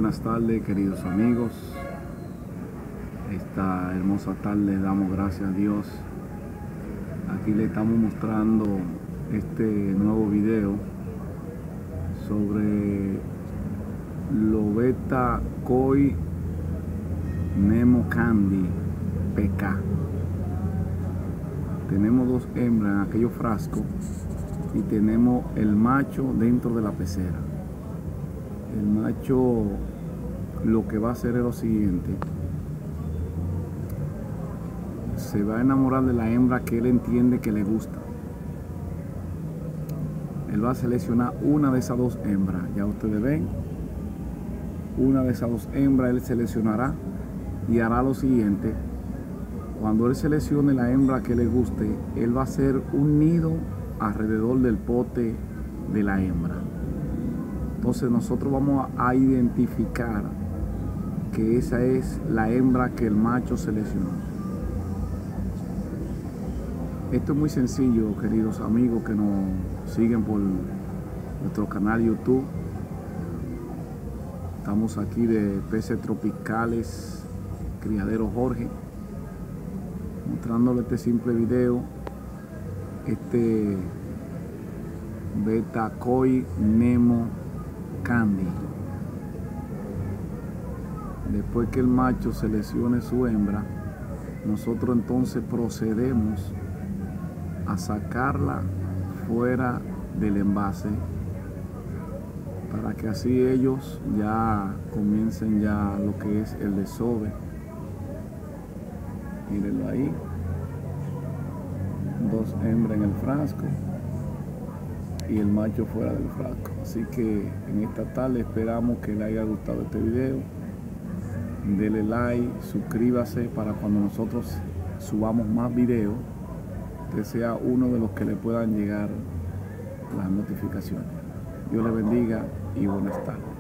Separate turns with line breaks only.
buenas tardes, queridos amigos. Esta hermosa tarde damos gracias a Dios. Aquí le estamos mostrando este nuevo video sobre Lobeta Koi Nemo Candy PK. Tenemos dos hembras en aquellos frascos y tenemos el macho dentro de la pecera. El macho lo que va a hacer es lo siguiente: se va a enamorar de la hembra que él entiende que le gusta. Él va a seleccionar una de esas dos hembras. Ya ustedes ven, una de esas dos hembras él seleccionará y hará lo siguiente. Cuando él seleccione la hembra que le guste, él va a hacer un nido alrededor del pote de la hembra. Entonces nosotros vamos a identificar que esa es la hembra que el macho seleccionó. Esto es muy sencillo, queridos amigos que nos siguen por nuestro canal YouTube. Estamos aquí de Peces Tropicales Criadero Jorge, mostrándole este simple video. Este Beta Koi Nemo Candy. Después que el macho seleccione su hembra, nosotros entonces procedemos a sacarla fuera del envase para que así ellos ya comiencen ya lo que es el desove. Mírenlo ahí, dos hembras en el frasco y el macho fuera del frasco. Así que en esta tarde esperamos que le haya gustado este video. Dele like, suscríbase para cuando nosotros subamos más videos, que sea uno de los que le puedan llegar las notificaciones. Dios le bendiga y buenas tardes.